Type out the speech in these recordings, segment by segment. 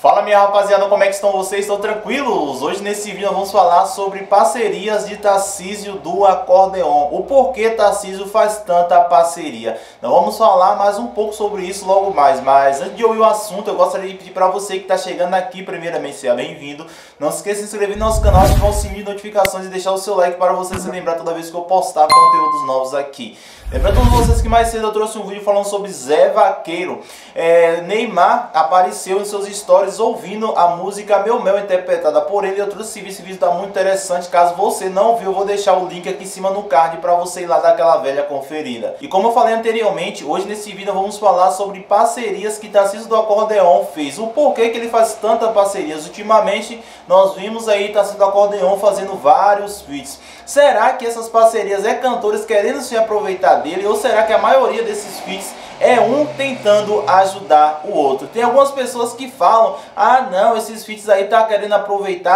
Fala minha rapaziada, como é que estão vocês? Estão tranquilos? Hoje nesse vídeo nós vamos falar sobre parcerias de Tarcísio do Acordeon. O porquê Tarcísio faz tanta parceria. Nós vamos falar mais um pouco sobre isso logo mais. Mas antes de ouvir o assunto, eu gostaria de pedir para você que está chegando aqui, primeiramente, seja bem-vindo. Não se esqueça de se inscrever no nosso canal, ativar o sininho de notificações e deixar o seu like para você se lembrar toda vez que eu postar conteúdos novos aqui. Lembrando a todos vocês que mais cedo eu trouxe um vídeo falando sobre Zé Vaqueiro. Neymar apareceu em seus stories ouvindo a música Meu Mel, interpretada por ele. Eu trouxe esse vídeo, está muito interessante. Caso você não viu, eu vou deixar o link aqui em cima no card para você ir lá dar aquela velha conferida. E como eu falei anteriormente, hoje nesse vídeo vamos falar sobre parcerias que Tarcísio do Acordeon fez. O porquê que ele faz tantas parcerias. Ultimamente nós vimos aí Tarcísio do Acordeon fazendo vários feats. Será que essas parcerias é cantores querendo se aproveitar dele, ou será que a maioria desses feats é um tentando ajudar o outro? Tem algumas pessoas que falam: ah não, esses feats aí tá querendo aproveitar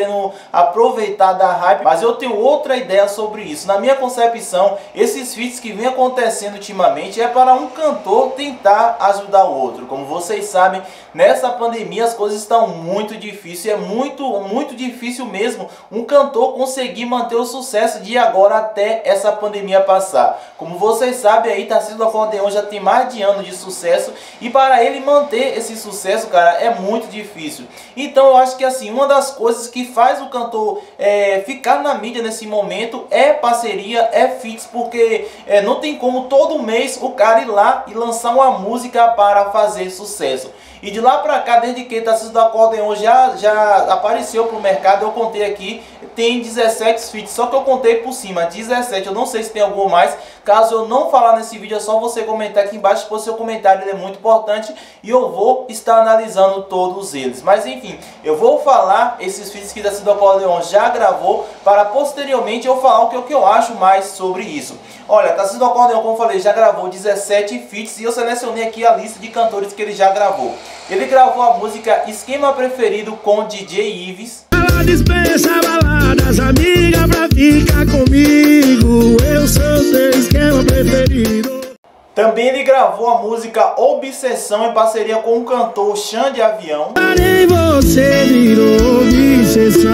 da hype, mas eu tenho outra ideia sobre isso. Na minha concepção, esses feats que vem acontecendo ultimamente é para um cantor tentar ajudar o outro. Como vocês sabem, nessa pandemia as coisas estão muito difíceis, é muito difícil mesmo um cantor conseguir manter o sucesso de agora até essa pandemia passar. Como vocês sabem aí, Tarcísio do Acordeon já tem mais de ano de sucesso, e para ele manter esse sucesso, cara, é muito difícil. Então eu acho que assim, uma das coisas que faz o cantor ficar na mídia nesse momento é parceria, é feats, porque não tem como todo mês o cara ir lá e lançar uma música para fazer sucesso. E de lá pra cá, desde que Tarcísio do Acordeon já apareceu pro mercado, eu contei aqui, tem 17 feats, só que eu contei por cima, 17, eu não sei se tem algum mais. Caso eu não falar nesse vídeo, é só você comentar aqui embaixo, pois seu comentário ele é muito importante e eu vou estar analisando todos eles. Mas enfim, eu vou falar esses feats que Tarcísio do Acordeon já gravou, para posteriormente eu falar o que eu acho mais sobre isso. Olha, Tarcísio do Acordeon, como eu falei, já gravou 17 feats e eu selecionei aqui a lista de cantores que ele já gravou. Ele gravou a música Esquema Preferido com DJ Ives. Ela dispensa baladas, amiga, pra ficar comigo. Eu sou seu esquema preferido. Também ele gravou a música Obsessão em parceria com o cantor Xande Avião. Parei, você virou obsessão.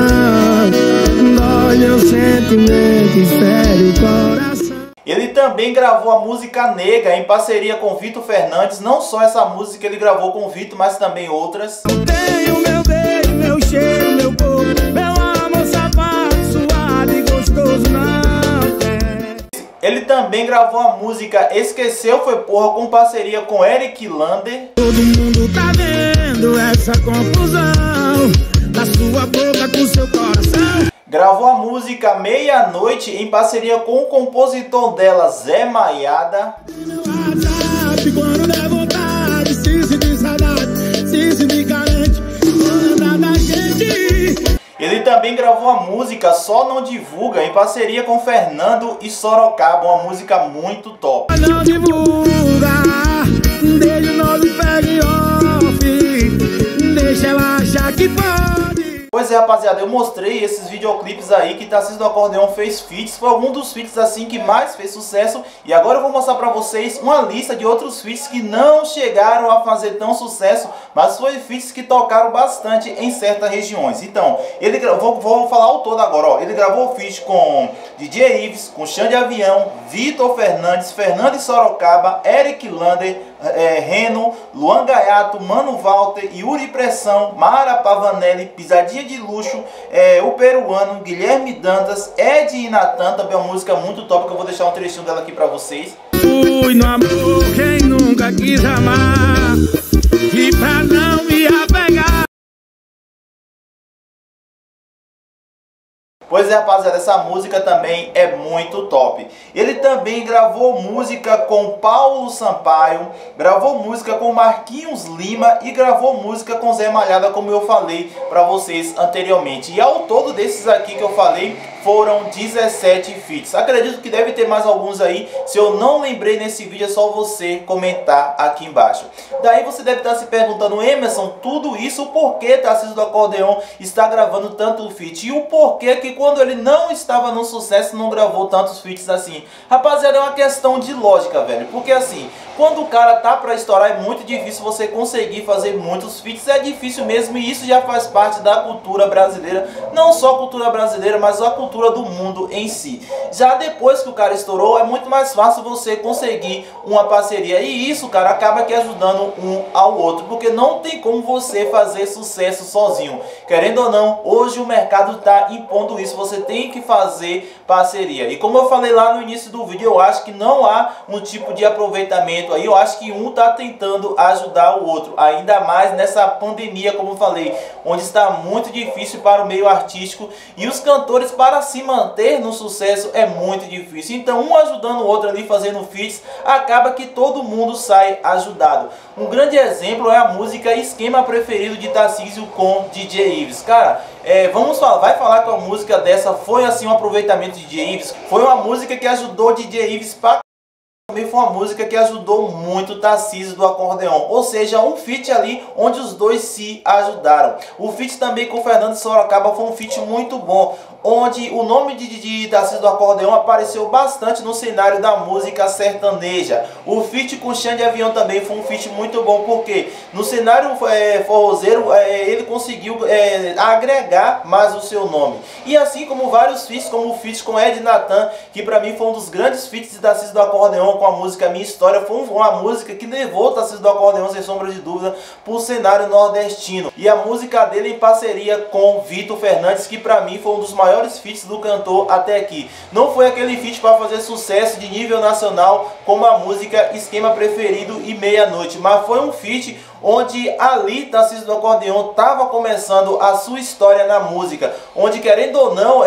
Dói meu sentimento e fere o coração. Ele também gravou a música Nega em parceria com Vitor Fernandes. Não só essa música ele gravou com o Vitor, mas também outras. Tenho meu beijo, meu cheiro, meu corpo, meu amor safado, suave e gostoso, não tem. Ele também gravou a música Esqueceu Foi Porra com parceria com Eric Lander. Todo mundo tá vendo essa confusão da sua boca com seu coração. Gravou a música Meia-Noite em parceria com o compositor dela, Zé Maiada. No WhatsApp, quando der vontade, se sentir saudade, se sentir carente, vou lembrar da gente. Ele também gravou a música Só Não Divulga em parceria com Fernando e Sorocaba, uma música muito top. Não divulga, deixa o nome pegue off, deixa ela achar que pode. Pois é, rapaziada, eu mostrei esses videoclipes aí que Tarcísio do Acordeon fez feats. Foi algum dos feats assim que mais fez sucesso. E agora eu vou mostrar pra vocês uma lista de outros feats que não chegaram a fazer tão sucesso, mas foi feats que tocaram bastante em certas regiões. Então, vou falar o todo agora, ó. Ele gravou feat com DJ Ives, com Xande Avião, Vitor Fernandes, Fernando e Sorocaba, Eric Lander, Reno, Luan Gaiato, Mano Walter, Yuri Pressão, Mara Pavanelli, Pisadinha de Luxo, o peruano, Guilherme Dantas, Ed e Natan, também é uma música muito top que eu vou deixar um trechinho dela aqui pra vocês. Fui no amor, quem nunca quis amar, e pra não me apegar. Pois é, rapaziada, essa música também é muito top. Ele também gravou música com Paulo Sampaio, gravou música com Marquinhos Lima e gravou música com Zé Malhada, como eu falei pra vocês anteriormente. E ao todo desses aqui que eu falei, foram 17 feats. Acredito que deve ter mais alguns aí. Se eu não lembrei nesse vídeo, é só você comentar aqui embaixo. Daí você deve estar se perguntando: Emerson, tudo isso, o porquê Tarcísio do Acordeon está gravando tanto feat? E o porquê que quando ele não estava no sucesso não gravou tantos feats assim? Rapaziada, é uma questão de lógica, velho. Porque assim, quando o cara tá pra estourar, é muito difícil você conseguir fazer muitos feats. É difícil mesmo, e isso já faz parte da cultura brasileira. Não só a cultura brasileira, mas a cultura do mundo em si. Já depois que o cara estourou, é muito mais fácil você conseguir uma parceria. E isso, cara, acaba que ajudando um ao outro, porque não tem como você fazer sucesso sozinho. Querendo ou não, hoje o mercado tá impondo isso. Você tem que fazer parceria. E como eu falei lá no início do vídeo, eu acho que não há um tipo de aproveitamento aí. Eu acho que um tá tentando ajudar o outro, ainda mais nessa pandemia, como eu falei, onde está muito difícil para o meio artístico, e os cantores, para se manter no sucesso, é muito difícil. Então um ajudando o outro ali, fazendo feats, acaba que todo mundo sai ajudado. Um grande exemplo é a música Esquema Preferido de Tarcísio com DJ Ives. Cara, vai falar que a música dessa foi assim um aproveitamento de DJ Ives? Foi uma música que ajudou DJ Ives pra... Também foi uma música que ajudou muito Tarcísio do Acordeon, ou seja, um feat ali onde os dois se ajudaram. O feat também com o Fernando Sorocaba foi um feat muito bom, onde o nome de Tarcísio do Acordeon apareceu bastante no cenário da música sertaneja. O feat com Xande Avião também foi um feat muito bom, porque no cenário forrozeiro ele conseguiu agregar mais o seu nome. E assim como vários feats, como o feat com Ed Natan, que pra mim foi um dos grandes feats de Tarcísio do Acordeon, com a música Minha História. Foi uma música que levou o Tarcísio do Acordeon, sem sombra de dúvida, para o cenário nordestino. E a música dele em parceria com Vitor Fernandes, que para mim foi um dos maiores feats do cantor até aqui. Não foi aquele feat para fazer sucesso de nível nacional como a música Esquema Preferido e Meia-Noite, mas foi um feat onde ali Tarcísio do Acordeon estava começando a sua história na música, onde, querendo ou não,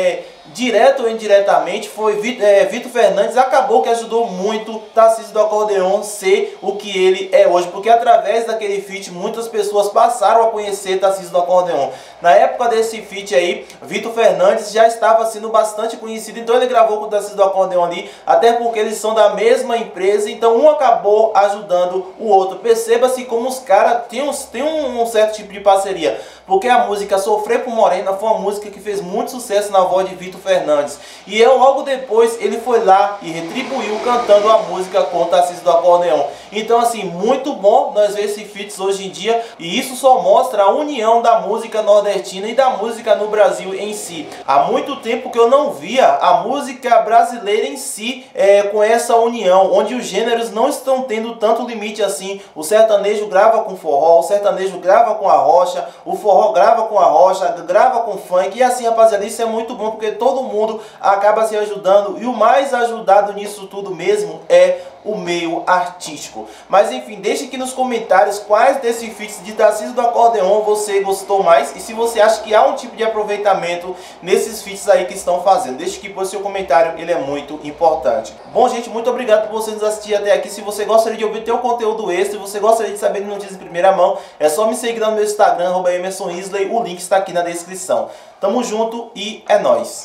direto ou indiretamente, foi Vitor Fernandes acabou que ajudou muito Tarcísio do Acordeon ser o que ele é hoje, porque através daquele feat muitas pessoas passaram a conhecer Tarcísio do Acordeon. Na época desse feat aí, Vitor Fernandes já estava sendo bastante conhecido, então ele gravou com o Tarcísio do Acordeon ali, até porque eles são da mesma empresa, então um acabou ajudando o outro. Perceba-se como os caras têm um certo tipo de parceria, porque a música Sofrer por Morena foi uma música que fez muito sucesso na voz de Vitor Fernandes, e logo depois ele foi lá e retribuiu cantando a música com Tarcísio do Acordeon. Então assim, muito bom nós ver esses feats hoje em dia, e isso só mostra a união da música nordestina e da música no Brasil em si. Há muito tempo que eu não via a música brasileira em si com essa união, onde os gêneros não estão tendo tanto limite assim. O sertanejo grava com forró, o sertanejo grava com a rocha, o forró grava com a rocha, grava com funk, e assim, rapaziada, isso é muito bom, porque todo mundo acaba se ajudando, e o mais ajudado nisso tudo mesmo é o meio artístico. Mas enfim, deixe aqui nos comentários quais desses feats de Tarcísio do Acordeon você gostou mais, e se você acha que há um tipo de aproveitamento nesses feats aí que estão fazendo. Deixe aqui o seu comentário, ele é muito importante. Bom, gente, muito obrigado por você nos assistir até aqui. Se você gostaria de obter um conteúdo extra, se você gostaria de saber de notícias em primeira mão, é só me seguir lá no meu Instagram, @EmersonIsley, o link está aqui na descrição. Tamo junto e é nóis!